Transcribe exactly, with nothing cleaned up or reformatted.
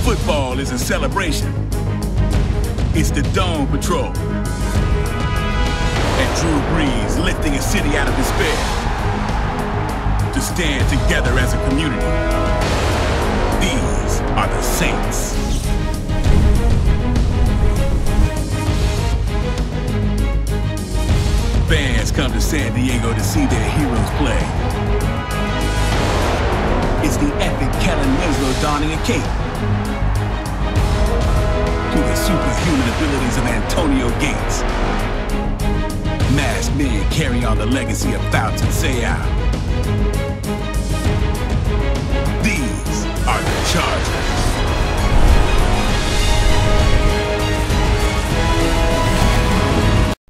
Football is a celebration. It's the Dome Patrol. And Drew Brees lifting a city out of despair to stand together as a community. These are the Saints. Fans come to San Diego to see their heroes play. It's the epic Kellen Winslow donning a cape to the superhuman abilities of Antonio Gates. Masked men carry on the legacy of Fouts and Seau. These are the Chargers.